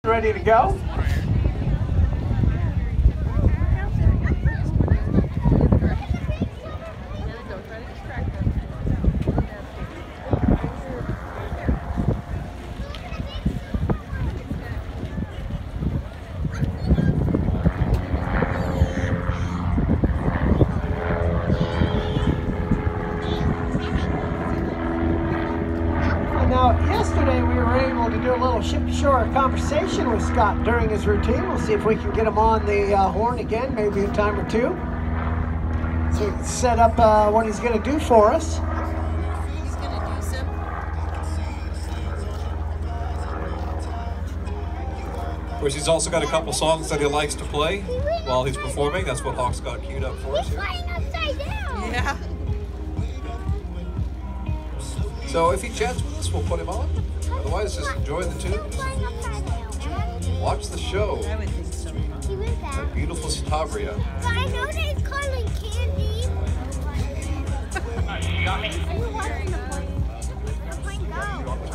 Ready to go? Now, yesterday we were able to do a little ship-to-shore conversation with Scott during his routine. We'll see if we can get him on the horn again, maybe a time or two. So we can set up what he's going to do for us. He's going to do some. Of course, he's also got a couple songs that he likes to play while he's performing. That's what Hawk's got queued up for us here. Yeah. So if he chats with us, we'll put him on. Otherwise, just enjoy the tunes. Watch the show. I would think so. That beautiful Citabria. But I know they're calling candy. You got me? Are you watching the plane go?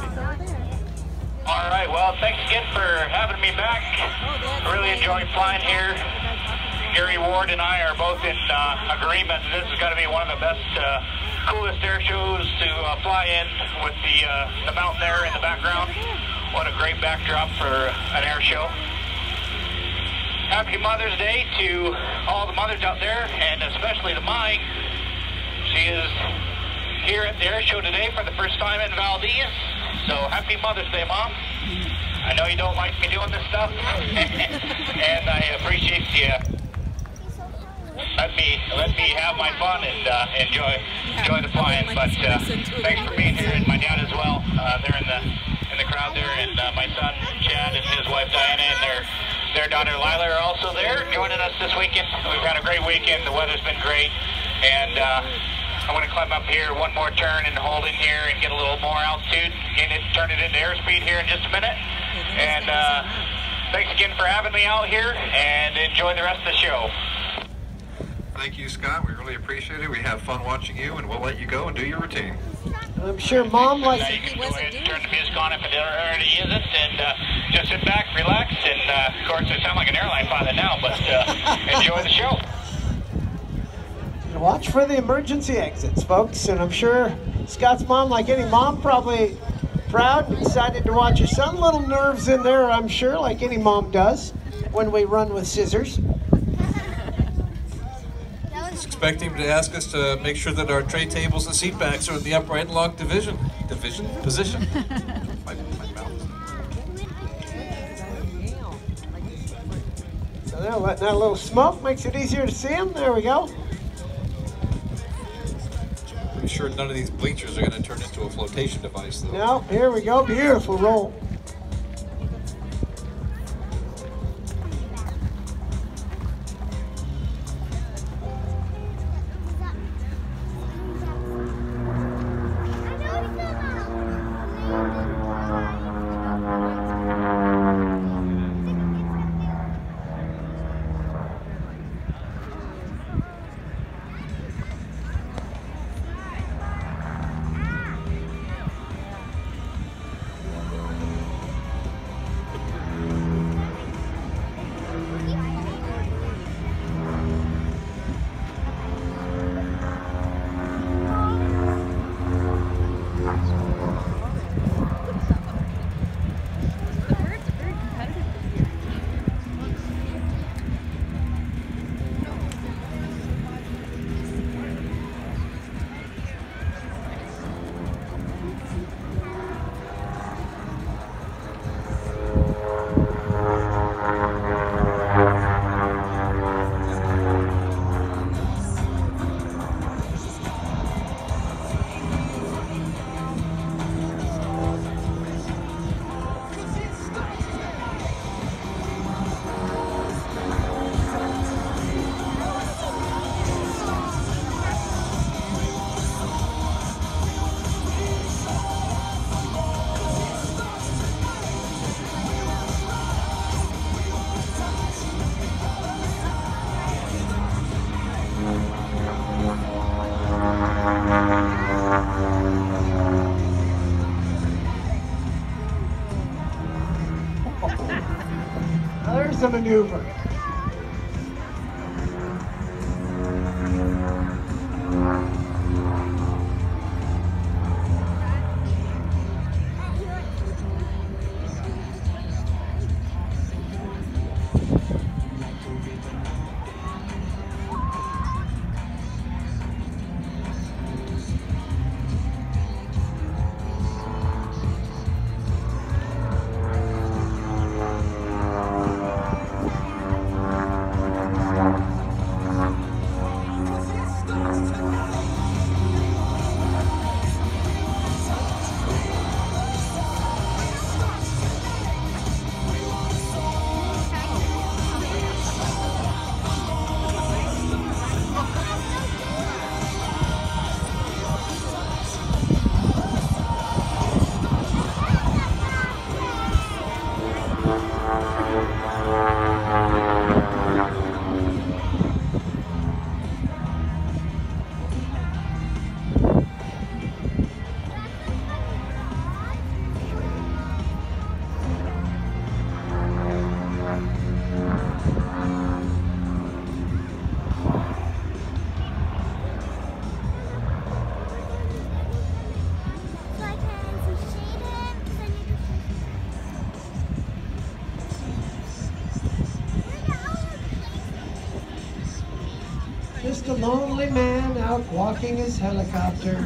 All right, well, thanks again for having me back. I really enjoyed flying here. Gary Ward and I are both in agreement that this is going to be one of the best, coolest air shows to fly in with the mountain there in the background. What a great backdrop for an air show. Happy Mother's Day to all the mothers out there, and especially to Mike. She is here at the air show today for the first time in Valdez. So happy Mother's Day, Mom. I know you don't like me doing this stuff, and I appreciate you let me have my fun and enjoy the flying. But thanks for being here, and my dad as well. They're in the crowd there, and my son Chad and his wife Diana and their daughter Lila are also there joining us this weekend. We've had a great weekend. The weather's been great, and I'm going to climb up here one more turn and hold in here and get a little more altitude, turn it into airspeed here in just a minute. And thanks again for having me out here, and enjoy the rest of the show. Thank you, Scott. We really appreciate it. We have fun watching you, and we'll let you go and do your routine. I'm sure Mom likes Now you can go ahead and turn the music on if it already isn't, and just sit back, relax, and of course I sound like an airline pilot now, but enjoy the show. Watch for the emergency exits, folks, and I'm sure Scott's mom, like any mom, probably proud and excited to watch her son. Little nerves in there, I'm sure, like any mom does when we run with scissors. Expect him to ask us to make sure that our tray tables and seat backs are in the upright and locked position. my mouth. So there, letting out a little smoke makes it easier to see him. There we go. Pretty sure none of these bleachers are going to turn into a flotation device, though. Now, here we go. Beautiful roll. There's the maneuver. Just a lonely man out walking his helicopter.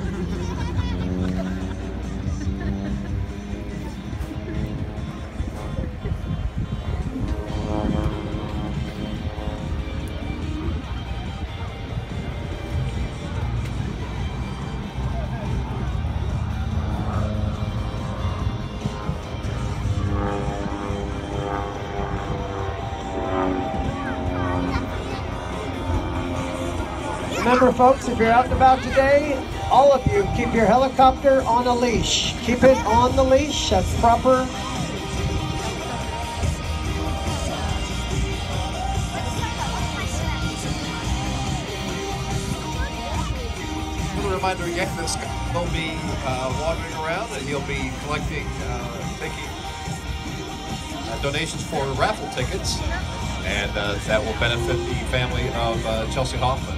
Remember, folks, if you're out and about today, all of you, keep your helicopter on a leash. Keep it on the leash. That's proper. A little reminder again that Scott will be wandering around and he'll be collecting, taking donations for raffle tickets, and that will benefit the family of Chelsea Hoffman.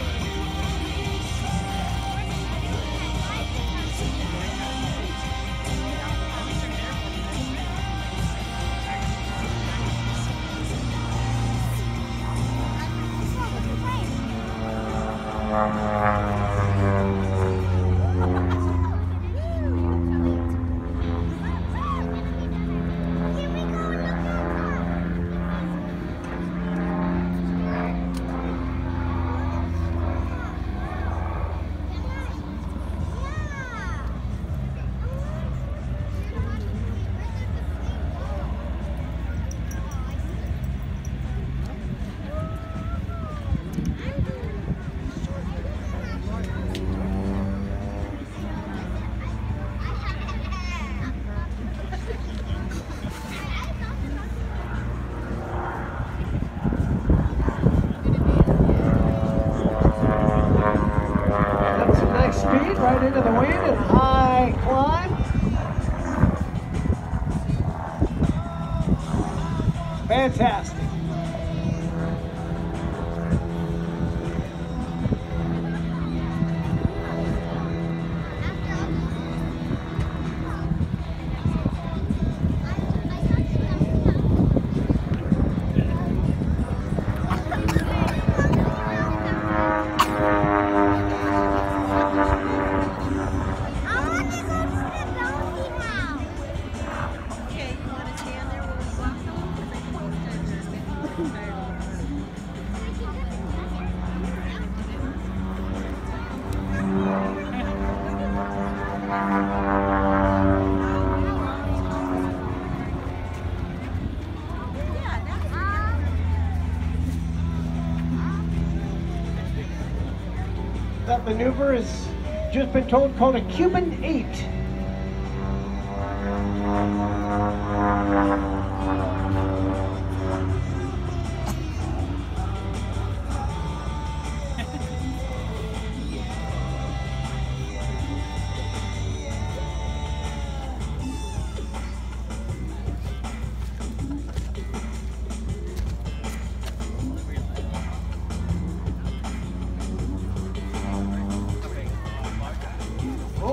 Right into the wind and high climb. Fantastic. That maneuver has just been told called a Cuban 8.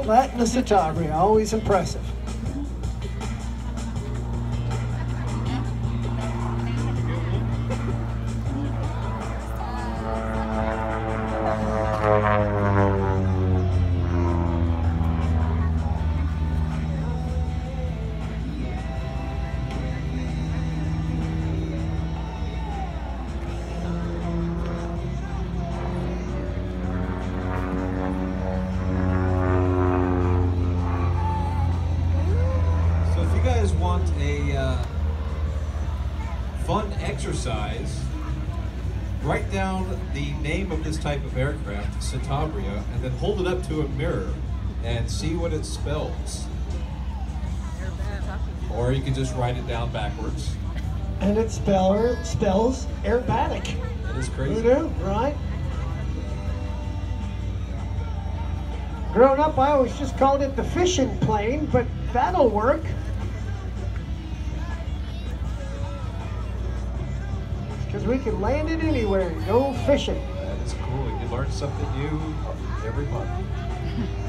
All that in the Citabria, always impressive. Want a fun exercise, write down the name of this type of aircraft, Citabria, and then hold it up to a mirror and see what it spells. Or you can just write it down backwards. And it spells aerobatic. That is crazy. You do, right? Growing up, I always just called it the fishing plane, but that'll work. Because we can land it anywhere and go fishing. That is cool. You learn something new every month.